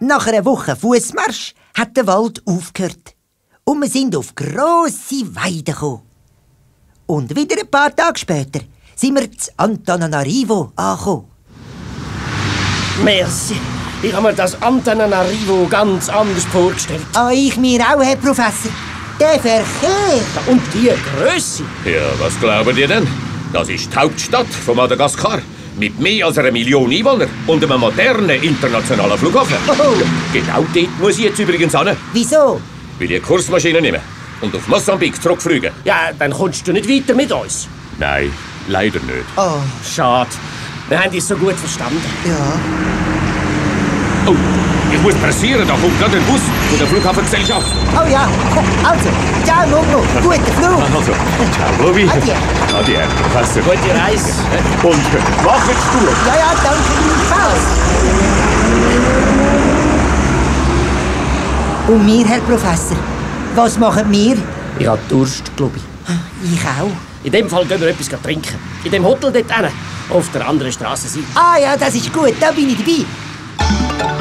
Nach einer Woche Fußmarsch hat der Wald aufgehört. Und wir sind auf grosse Weiden gekommen. Und wieder ein paar Tage später sind wir zu Antananarivo angekommen. Merci. Ich habe mir das Antananarivo ganz anders vorgestellt. Ich mir auch, Herr Professor. Der Verkehr. Und die Grösse. Ja, was glaubt ihr denn? Das ist die Hauptstadt von Madagaskar. Mit mehr als 1 Million Einwohnern und einem modernen internationalen Flughafen. Oh. Genau dort muss ich jetzt übrigens hin. Wieso? Will ich Kursmaschine nehmen und auf Mosambik zurückfliegen. Ja, dann kommst du nicht weiter mit uns. Nein, leider nicht. Oh, Schade. Wir haben dich so gut verstanden. ja. Oh, ich muss pressieren, da kommt gerade ein Bus von der Flughafengesellschaft. Oh ja. Also, ciao, Mogno. Guten Flug. Also, ciao, Bobby. Adieu. Adieu, Herr Professor. Gute Reise. Und macht's gut. Ja, ja, danke gleichfalls. Und wir, Herr Professor, was machen wir? Ich habe Durst, glaube ich. Ich auch. In dem Fall gehen wir etwas trinken. In dem Hotel dort hinten, auf der anderen Strassenseite. Ah ja, das ist gut, da bin ich dabei.